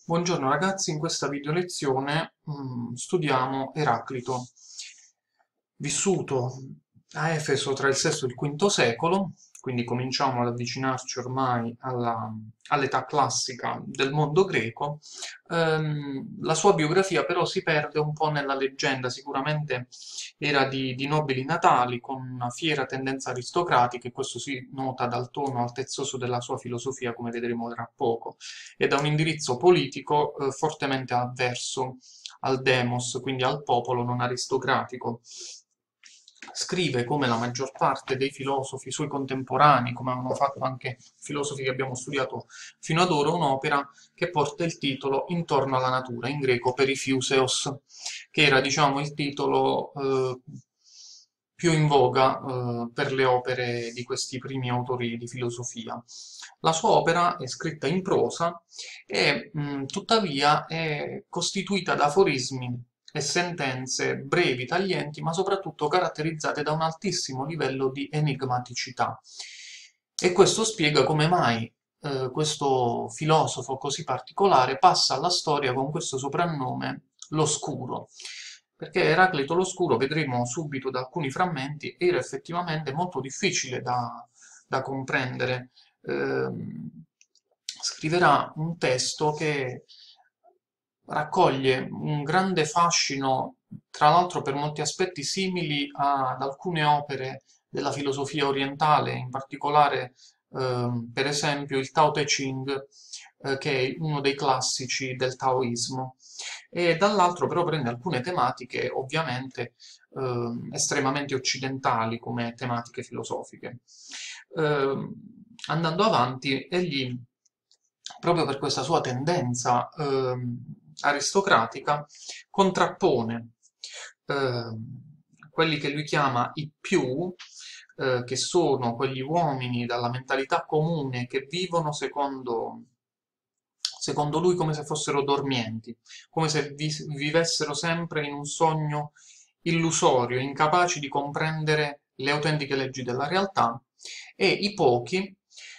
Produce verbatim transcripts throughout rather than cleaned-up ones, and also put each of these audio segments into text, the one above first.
Buongiorno ragazzi, in questa video lezione mm, studiamo Eraclito, vissuto a Efeso tra il sesto e il quinto secolo, quindi cominciamo ad avvicinarci ormai alla- all'età classica del mondo greco. Ehm, la sua biografia però si perde un po' nella leggenda, sicuramente era di, di nobili natali, con una fiera tendenza aristocratica, e questo si nota dal tono altezzoso della sua filosofia, come vedremo tra poco, e da un indirizzo politico eh, fortemente avverso al demos, quindi al popolo non aristocratico. Scrive, come la maggior parte dei filosofi suoi contemporanei, come hanno fatto anche filosofi che abbiamo studiato fino ad ora, un'opera che porta il titolo Intorno alla natura, in greco Peripheuseos, che era, diciamo, il titolo eh, più in voga eh, per le opere di questi primi autori di filosofia. La sua opera è scritta in prosa e mh, tuttavia è costituita da aforismi e sentenze brevi, taglienti, ma soprattutto caratterizzate da un altissimo livello di enigmaticità. E questo spiega come mai eh, questo filosofo così particolare passa alla storia con questo soprannome l'Oscuro. Perché Eraclito l'Oscuro, vedremo subito da alcuni frammenti, era effettivamente molto difficile da, da comprendere. Ehm, scriverà un testo che raccoglie un grande fascino, tra l'altro per molti aspetti simili ad alcune opere della filosofia orientale, in particolare ehm, per esempio il Tao Te Ching, eh, che è uno dei classici del taoismo, e dall'altro però prende alcune tematiche ovviamente ehm, estremamente occidentali come tematiche filosofiche. Ehm, andando avanti, egli, proprio per questa sua tendenza ehm, aristocratica, contrappone ehm, quelli che lui chiama i più, eh, che sono quegli uomini dalla mentalità comune che vivono secondo, secondo lui come se fossero dormienti, come se vi- vivessero sempre in un sogno illusorio, incapaci di comprendere le autentiche leggi della realtà, e i pochi,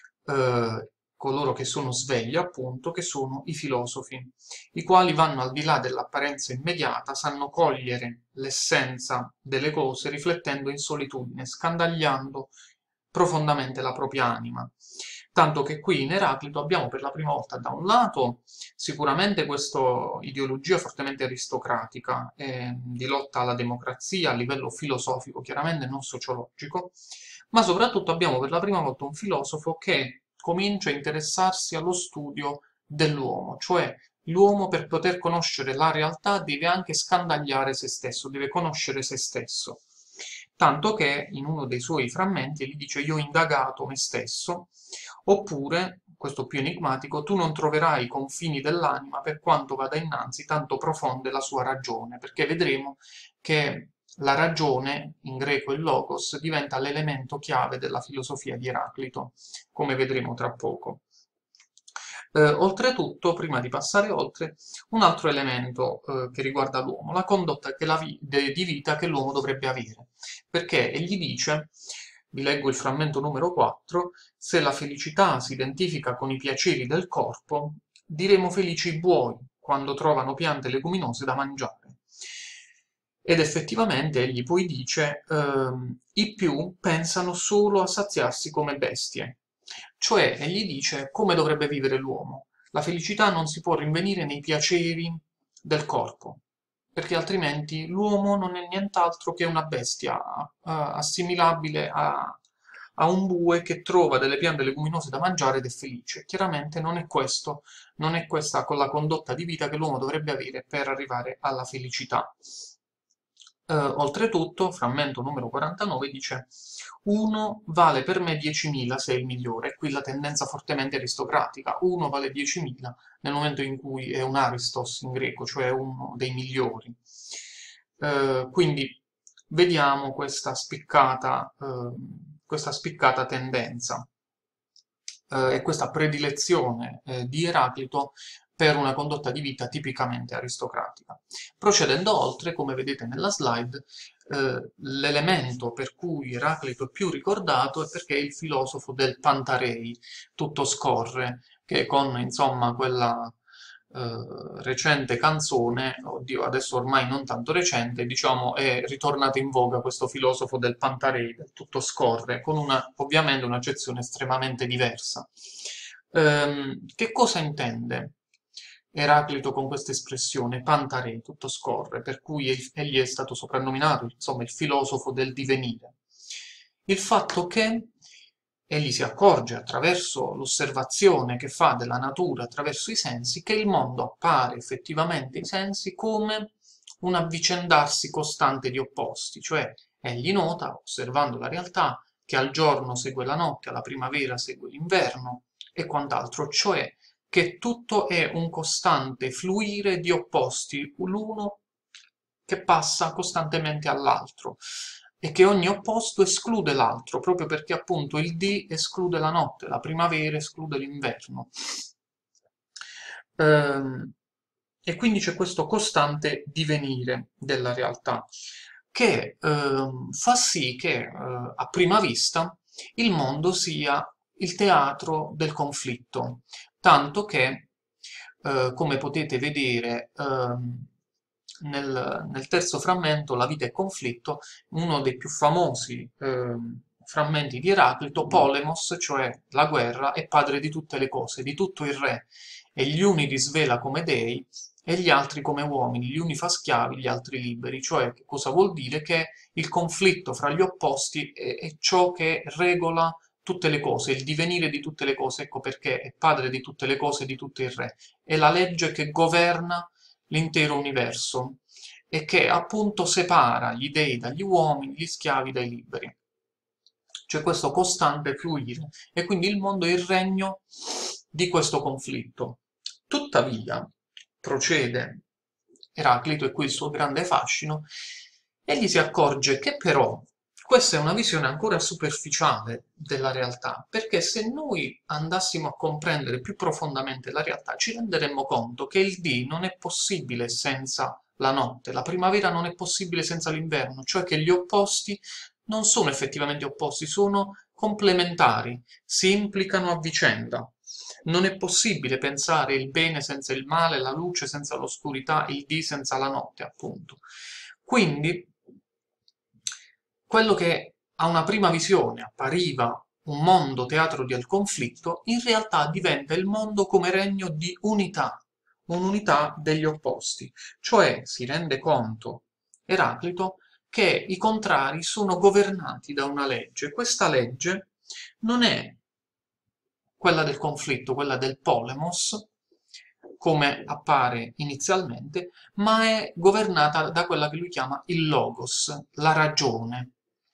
eh, coloro che sono svegli appunto, che sono i filosofi, i quali vanno al di là dell'apparenza immediata, sanno cogliere l'essenza delle cose riflettendo in solitudine, scandagliando profondamente la propria anima. Tanto che qui in Eraclito abbiamo per la prima volta da un lato sicuramente questa ideologia fortemente aristocratica, eh, di lotta alla democrazia a livello filosofico, chiaramente non sociologico, ma soprattutto abbiamo per la prima volta un filosofo che comincia a interessarsi allo studio dell'uomo, cioè l'uomo per poter conoscere la realtà deve anche scandagliare se stesso, deve conoscere se stesso. Tanto che in uno dei suoi frammenti gli dice io ho indagato me stesso, oppure, questo più enigmatico, tu non troverai i confini dell'anima per quanto vada innanzi, tanto profonda è la sua ragione, perché vedremo che la ragione, in greco il logos, diventa l'elemento chiave della filosofia di Eraclito, come vedremo tra poco. Eh, oltretutto, prima di passare oltre, un altro elemento eh, che riguarda l'uomo, la condotta che la vi- de- di vita che l'uomo dovrebbe avere, perché egli dice, vi leggo il frammento numero quattro, se la felicità si identifica con i piaceri del corpo, diremo felici i buoi quando trovano piante leguminose da mangiare. Ed effettivamente egli poi dice, ehm, i più pensano solo a saziarsi come bestie. Cioè, egli dice come dovrebbe vivere l'uomo. La felicità non si può rinvenire nei piaceri del corpo, perché altrimenti l'uomo non è nient'altro che una bestia, eh, assimilabile a, a un bue che trova delle piante leguminose da mangiare ed è felice. Chiaramente non è questo, non è questa con la condotta di vita che l'uomo dovrebbe avere per arrivare alla felicità. Eh, oltretutto, frammento numero quarantanove dice uno vale per me diecimila se è il migliore, e qui la tendenza fortemente aristocratica, uno vale diecimila nel momento in cui è un aristos in greco, cioè uno dei migliori. Eh, quindi vediamo questa spiccata, eh, questa spiccata tendenza eh, e questa predilezione eh, di Eraclito per una condotta di vita tipicamente aristocratica. Procedendo oltre, come vedete nella slide, eh, l'elemento per cui Eraclito è più ricordato è perché è il filosofo del Pantarei, tutto scorre, che con insomma quella eh, recente canzone, oddio, adesso ormai non tanto recente, diciamo, è ritornato in voga questo filosofo del Pantarei, del tutto scorre, con una, ovviamente un'accezione estremamente diversa. Ehm, che cosa intende Eraclito con questa espressione, Pantarei, tutto scorre, per cui egli egli è stato soprannominato, insomma, il filosofo del divenire? Il fatto che egli si accorge attraverso l'osservazione che fa della natura, attraverso i sensi, che il mondo appare effettivamente ai sensi come un avvicendarsi costante di opposti, cioè egli nota, osservando la realtà, che al giorno segue la notte, alla primavera segue l'inverno e quant'altro, cioè che tutto è un costante fluire di opposti, l'uno che passa costantemente all'altro e che ogni opposto esclude l'altro, proprio perché appunto il dì esclude la notte, la primavera esclude l'inverno. Ehm, e quindi c'è questo costante divenire della realtà che ehm, fa sì che eh, a prima vista il mondo sia il teatro del conflitto, tanto che, eh, come potete vedere, ehm, nel, nel terzo frammento, La vita è conflitto, uno dei più famosi ehm, frammenti di Eraclito, Polemos, cioè la guerra, è padre di tutte le cose, di tutto il re, e gli uni li svela come dei e gli altri come uomini, gli uni fa schiavi, gli altri liberi, cioè che cosa vuol dire? Che il conflitto fra gli opposti è, è ciò che regola tutte le cose, il divenire di tutte le cose, ecco perché è padre di tutte le cose, di tutto il re, è la legge che governa l'intero universo e che appunto separa gli dei dagli uomini, gli schiavi dai liberi. C'è questo costante fluire e quindi il mondo è il regno di questo conflitto. Tuttavia, procede Eraclito, e qui il suo grande fascino, egli si accorge che però questa è una visione ancora superficiale della realtà, perché se noi andassimo a comprendere più profondamente la realtà, ci renderemmo conto che il dì non è possibile senza la notte, la primavera non è possibile senza l'inverno, cioè che gli opposti non sono effettivamente opposti, sono complementari, si implicano a vicenda. Non è possibile pensare il bene senza il male, la luce senza l'oscurità, il dì senza la notte, appunto. Quindi, quello che a una prima visione appariva un mondo teatro del conflitto, in realtà diventa il mondo come regno di unità, un'unità degli opposti. Cioè si rende conto Eraclito che i contrari sono governati da una legge. Questa legge non è quella del conflitto, quella del polemos, come appare inizialmente, ma è governata da quella che lui chiama il logos, la ragione.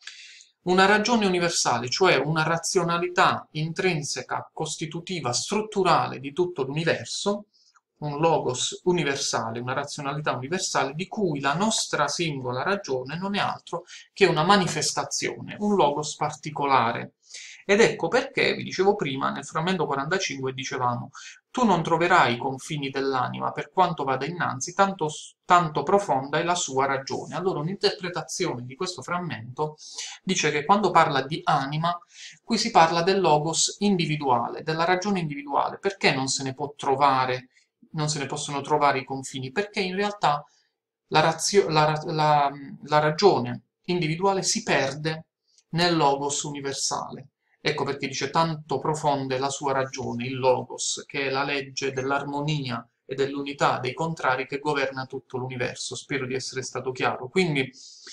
Una ragione universale, cioè una razionalità intrinseca, costitutiva, strutturale di tutto l'universo, un logos universale, una razionalità universale di cui la nostra singola ragione non è altro che una manifestazione, un logos particolare. Ed ecco perché, vi dicevo prima, nel frammento quarantacinque dicevamo: tu non troverai i confini dell'anima per quanto vada innanzi, tanto, tanto profonda è la sua ragione. Allora, un'interpretazione di questo frammento dice che quando parla di anima, qui si parla del logos individuale, della ragione individuale. Perché non se ne può trovare, non se ne possono trovare i confini? Perché in realtà la, razio- la ra- la- la ragione individuale si perde nel logos universale. Ecco perché dice tanto profonda è la sua ragione, il logos, che è la legge dell'armonia e dell'unità dei contrari che governa tutto l'universo. Spero di essere stato chiaro. Quindi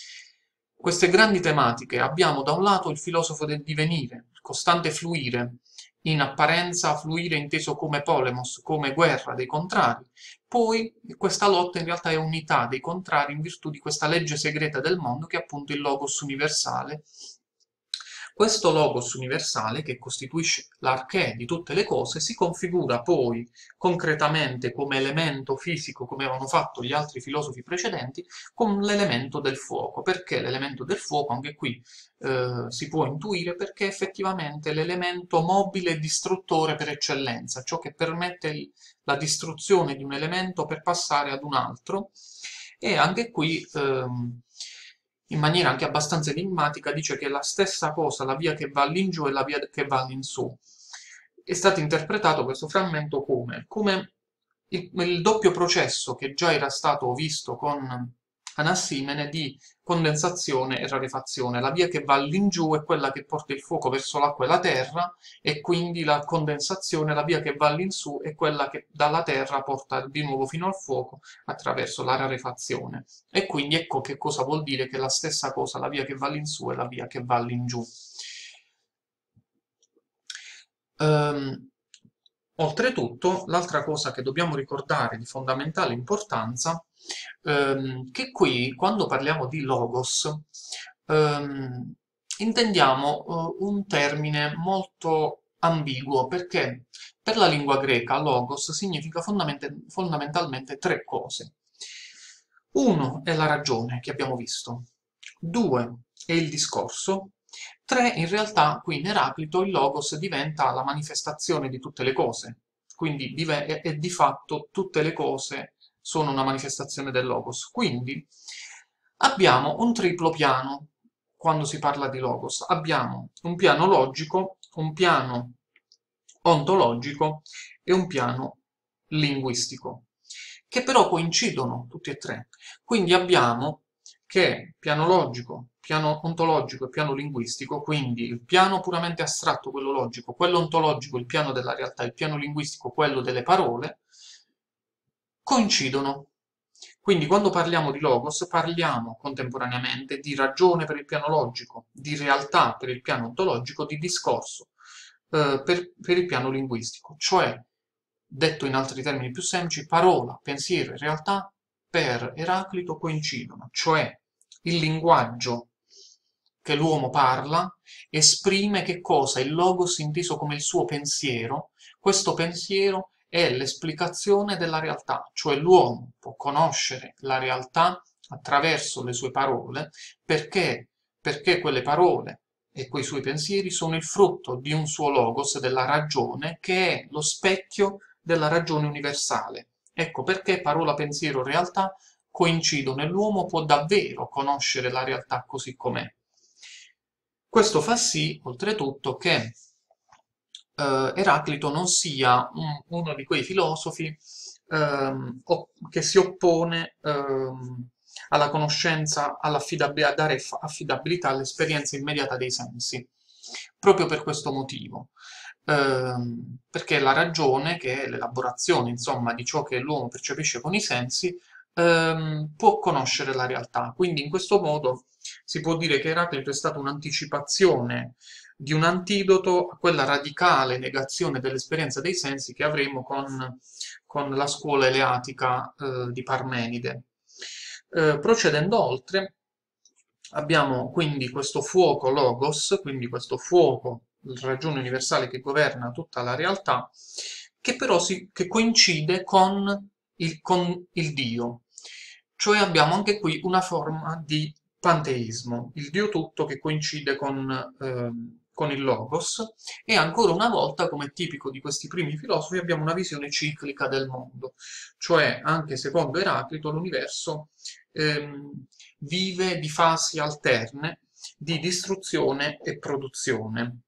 queste grandi tematiche abbiamo da un lato il filosofo del divenire, il costante fluire, in apparenza fluire inteso come polemos, come guerra dei contrari, poi questa lotta in realtà è unità dei contrari in virtù di questa legge segreta del mondo che è appunto il logos universale. Questo logos universale, che costituisce l'archè di tutte le cose, si configura poi concretamente come elemento fisico, come avevano fatto gli altri filosofi precedenti, con l'elemento del fuoco. Perché l'elemento del fuoco? Anche qui eh, si può intuire perché effettivamente è l'elemento mobile e distruttore per eccellenza, ciò che permette il- la distruzione di un elemento per passare ad un altro. E anche qui, ehm, in maniera anche abbastanza enigmatica, dice che è la stessa cosa, la via che va all'ingiù e la via che va all'insù. È stato interpretato questo frammento come? Come il, il doppio processo che già era stato visto con Anassimene di condensazione e rarefazione. La via che va all'ingiù è quella che porta il fuoco verso l'acqua e la terra, e quindi la condensazione, la via che va all'insù, è quella che dalla terra porta di nuovo fino al fuoco attraverso la rarefazione. E quindi ecco che cosa vuol dire che la stessa cosa, la via che va all'insù e la via che va all'ingiù. Ehm, Oltretutto, l'altra cosa che dobbiamo ricordare di fondamentale importanza, ehm, che qui, quando parliamo di logos, ehm, intendiamo, eh, un termine molto ambiguo, perché per la lingua greca logos significa fondamente- fondamentalmente tre cose. Uno è la ragione, che abbiamo visto. Due è il discorso. Tre, in realtà, qui in Eraclito il logos diventa la manifestazione di tutte le cose, quindi dive- è, è di fatto tutte le cose sono una manifestazione del logos. Quindi abbiamo un triplo piano quando si parla di logos. Abbiamo un piano logico, un piano ontologico e un piano linguistico, che però coincidono tutti e tre. Quindi abbiamo che piano logico, piano ontologico e piano linguistico, quindi il piano puramente astratto, quello logico, quello ontologico, il piano della realtà, il piano linguistico, quello delle parole, coincidono. Quindi quando parliamo di logos parliamo contemporaneamente di ragione per il piano logico, di realtà per il piano ontologico, di discorso eh, per, per il piano linguistico, cioè, detto in altri termini più semplici, parola, pensiero e realtà per Eraclito coincidono, cioè il linguaggio che l'uomo parla esprime che cosa? Il logos inteso come il suo pensiero. Questo pensiero è l'esplicazione della realtà, cioè l'uomo può conoscere la realtà attraverso le sue parole perché, perché quelle parole e quei suoi pensieri sono il frutto di un suo logos, della ragione, che è lo specchio della ragione universale. Ecco perché parola, pensiero, realtà coincidono e l'uomo può davvero conoscere la realtà così com'è. Questo fa sì, oltretutto, che eh, Eraclito non sia un- uno di quei filosofi ehm, o- che si oppone ehm, alla conoscenza, all'affidabilità, a dare fa- affidabilità all'esperienza immediata dei sensi, proprio per questo motivo. Ehm, perché la ragione, che è l'elaborazione, insomma, di ciò che l'uomo percepisce con i sensi, ehm, può conoscere la realtà. Quindi in questo modo si può dire che Eraclito è stata un'anticipazione di un antidoto a quella radicale negazione dell'esperienza dei sensi che avremo con, con la scuola eleatica eh, di Parmenide. Eh, procedendo oltre, abbiamo quindi questo fuoco logos, quindi questo fuoco, la ragione universale che governa tutta la realtà, che però si, che coincide con il, con il Dio. Cioè abbiamo anche qui una forma di panteismo, il Dio tutto che coincide con, ehm, con il Logos, e ancora una volta, come è tipico di questi primi filosofi, abbiamo una visione ciclica del mondo, cioè anche secondo Eraclito l'universo ehm, vive di fasi alterne di distruzione e produzione.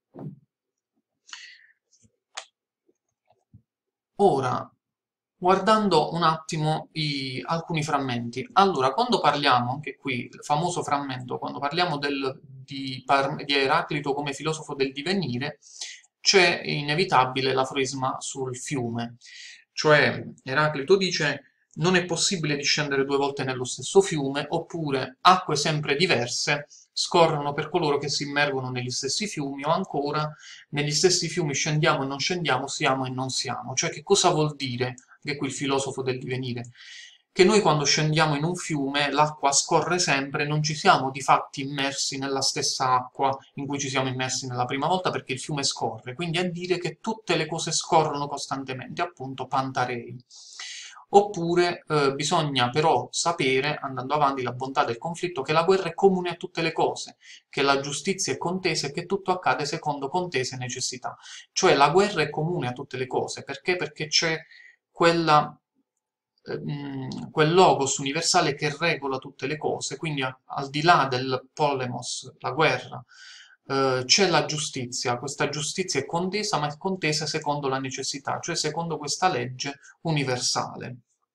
Ora, guardando un attimo i- alcuni frammenti, allora, quando parliamo, anche qui, il famoso frammento, quando parliamo del- di, Par- di Eraclito come filosofo del divenire, c'è inevitabile l'aforisma sul fiume, cioè Eraclito dice non è possibile discendere due volte nello stesso fiume, oppure acque sempre diverse scorrono per coloro che si immergono negli stessi fiumi, o ancora negli stessi fiumi scendiamo e non scendiamo, siamo e non siamo. Cioè, che cosa vuol dire, che è qui il filosofo del divenire? Che noi quando scendiamo in un fiume l'acqua scorre sempre, non ci siamo di fatti immersi nella stessa acqua in cui ci siamo immersi nella prima volta perché il fiume scorre, quindi a dire che tutte le cose scorrono costantemente, appunto Pantarei. Oppure eh, bisogna però sapere, andando avanti, la bontà del conflitto, che la guerra è comune a tutte le cose, che la giustizia è contesa e che tutto accade secondo contese necessità. Cioè la guerra è comune a tutte le cose, perché? Perché c'è quella, ehm, quel logos universale che regola tutte le cose, quindi a- al di là del polemos, la guerra, eh, c'è la giustizia, questa giustizia è contesa, ma è contesa secondo la necessità, cioè secondo questa legge universale.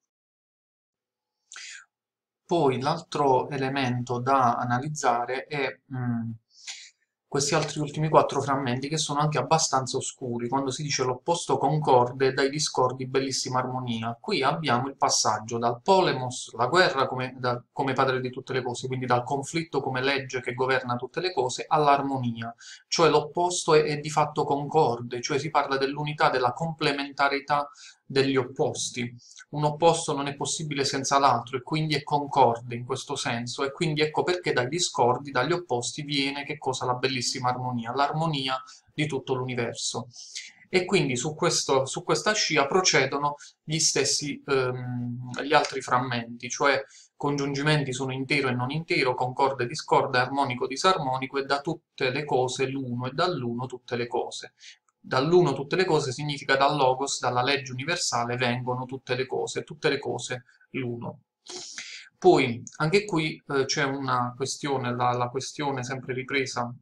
Poi l'altro elemento da analizzare è mh, questi altri ultimi quattro frammenti che sono anche abbastanza oscuri. Quando si dice l'opposto concorde dai discordi bellissima armonia. Qui abbiamo il passaggio dal polemos, la guerra come, da- come padre di tutte le cose, quindi dal conflitto come legge che governa tutte le cose, all'armonia, cioè l'opposto è, è di fatto concorde, cioè si parla dell'unità, della complementarietà degli opposti. Un opposto non è possibile senza l'altro e quindi è concorde in questo senso, e quindi ecco perché dai discordi, dagli opposti viene che cosa? La bellissima armonia, l'armonia di tutto l'universo. E quindi su, questo, su questa scia procedono gli stessi, ehm, gli altri frammenti, cioè congiungimenti sono intero e non intero, concorde, discorde, armonico, disarmonico, e da tutte le cose l'uno e dall'uno tutte le cose. Dall'uno tutte le cose significa dal logos, dalla legge universale vengono tutte le cose, tutte le cose l'uno. Poi anche qui eh, c'è una questione, la, la questione sempre ripresa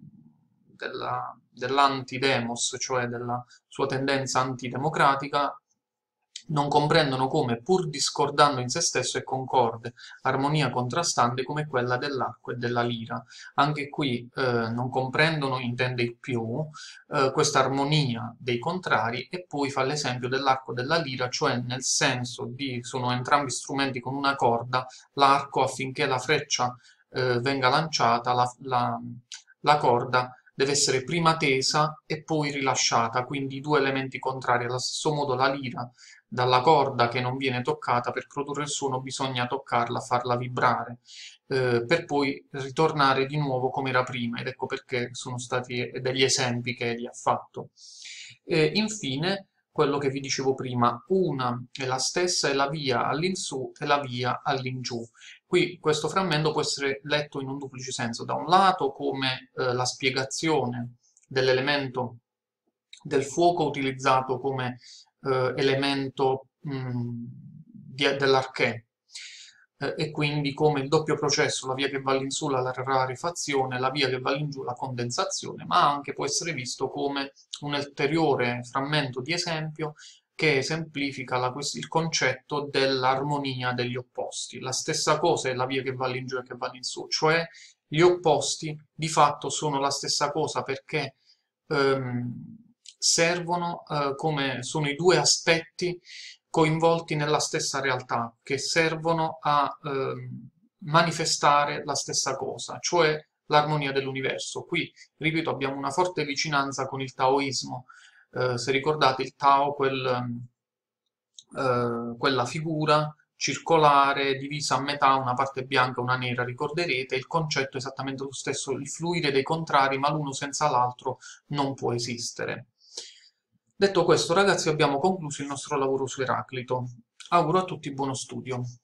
della- dell'antidemos, cioè della sua tendenza antidemocratica, non comprendono come, pur discordando in se stesso, è concorde, armonia contrastante come quella dell'acqua e della lira. Anche qui eh, non comprendono, intende il più, eh, questa armonia dei contrari, e poi fa l'esempio dell'arco e della lira, cioè nel senso di sono entrambi strumenti con una corda, l'arco affinché la freccia eh, venga lanciata, la, la- la corda deve essere prima tesa e poi rilasciata, quindi i due elementi contrari. Allo stesso modo la lira, dalla corda che non viene toccata, per produrre il suono bisogna toccarla, farla vibrare, eh, per poi ritornare di nuovo come era prima, ed ecco perché sono stati degli esempi che egli ha fatto. E infine, quello che vi dicevo prima, una è la stessa, è la via all'insù e la via all'ingiù. Qui questo frammento può essere letto in un duplice senso, da un lato come eh, la spiegazione dell'elemento del fuoco utilizzato come eh, elemento mh, di- dell'archè, eh, e quindi come il doppio processo, la via che va all'insù, la rarefazione, la via che va all'ingiù, la condensazione, ma anche può essere visto come un ulteriore frammento di esempio che esemplifica la ques- il concetto dell'armonia degli opposti. La stessa cosa è la via che va all'ingiù e che va all'insù, cioè gli opposti di fatto sono la stessa cosa perché ehm, servono eh, come sono i due aspetti coinvolti nella stessa realtà, che servono a ehm, manifestare la stessa cosa, cioè l'armonia dell'universo. Qui, ripeto, abbiamo una forte vicinanza con il taoismo. Eh, se ricordate il Tao, quel, eh, quella figura circolare divisa a metà, una parte bianca e una nera, ricorderete, il concetto è esattamente lo stesso, il fluire dei contrari, ma l'uno senza l'altro non può esistere. Detto questo, ragazzi, abbiamo concluso il nostro lavoro su Eraclito. Auguro a tutti buono studio.